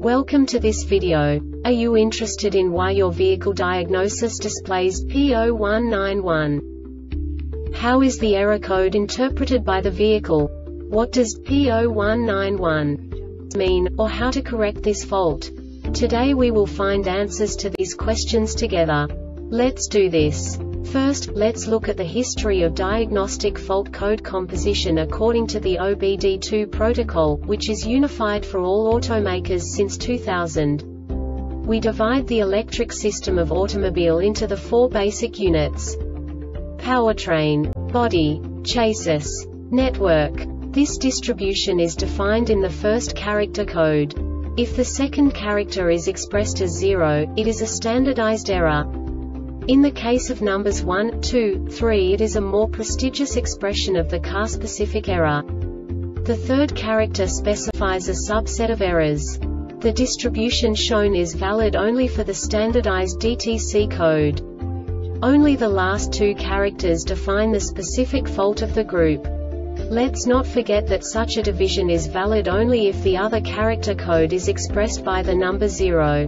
Welcome to this video. Are you interested in why your vehicle diagnosis displays P0191? How is the error code interpreted by the vehicle? What does P0191 mean, or how to correct this fault? Today we will find answers to these questions together. Let's do this. First, let's look at the history of diagnostic fault code composition according to the OBD2 protocol, which is unified for all automakers since 2000. We divide the electric system of automobile into the four basic units: powertrain, body, chassis, network. This distribution is defined in the first character code. If the second character is expressed as 0, it is a standardized error. In the case of numbers 1, 2, 3, it is a more prestigious expression of the car-specific error. The third character specifies a subset of errors. The distribution shown is valid only for the standardized DTC code. Only the last two characters define the specific fault of the group. Let's not forget that such a division is valid only if the other character code is expressed by the number 0.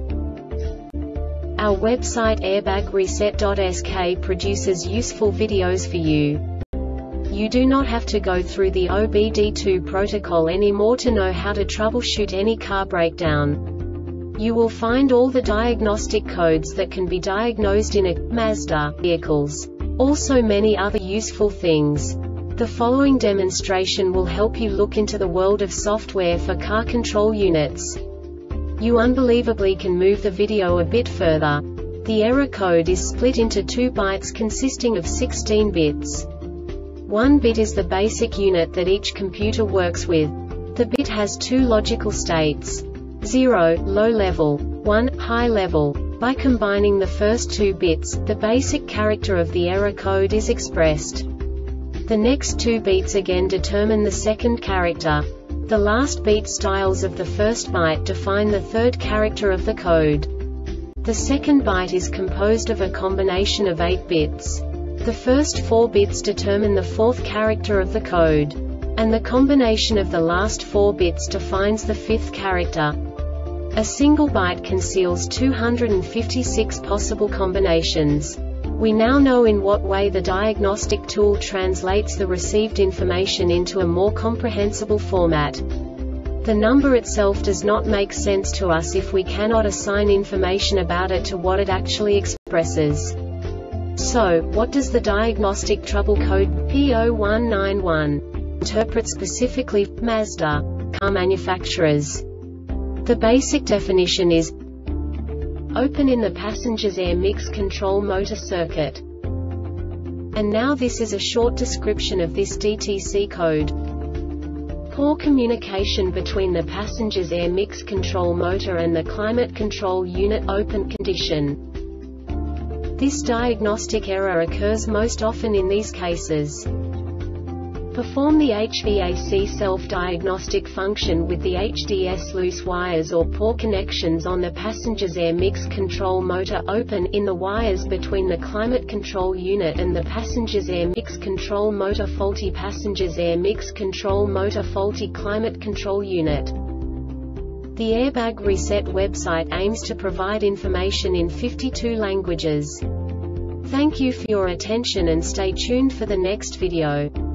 Our website airbagreset.sk produces useful videos for you. You do not have to go through the OBD2 protocol anymore to know how to troubleshoot any car breakdown. You will find all the diagnostic codes that can be diagnosed in a Mazda vehicles. Also many other useful things. The following demonstration will help you look into the world of software for car control units. You unbelievably can move the video a bit further. The error code is split into 2 bytes consisting of 16 bits. 1 bit is the basic unit that each computer works with. The bit has 2 logical states: 0, low level, 1, high level. By combining the first 2 bits, the basic character of the error code is expressed. The next 2 beats again determine the second character. The last beat styles of the first byte define the third character of the code. The second byte is composed of a combination of 8 bits. The first 4 bits determine the fourth character of the code. And the combination of the last 4 bits defines the fifth character. A single byte conceals 256 possible combinations. We now know in what way the diagnostic tool translates the received information into a more comprehensible format. The number itself does not make sense to us if we cannot assign information about it to what it actually expresses. So, what does the diagnostic trouble code P0191 interpret specifically for Mazda car manufacturers? The basic definition is: open in the passenger's air mix control motor circuit. And now this is a short description of this DTC code. Poor communication between the passenger's air mix control motor and the climate control unit open condition. This diagnostic error occurs most often in these cases. Perform the HVAC self-diagnostic function with the HDS loose wires or poor connections on the passenger's air mix control motor open in the wires between the climate control unit and the passenger's air mix control motor faulty passenger's air mix control motor faulty climate control unit. The Airbag Reset website aims to provide information in 52 languages. Thank you for your attention and stay tuned for the next video.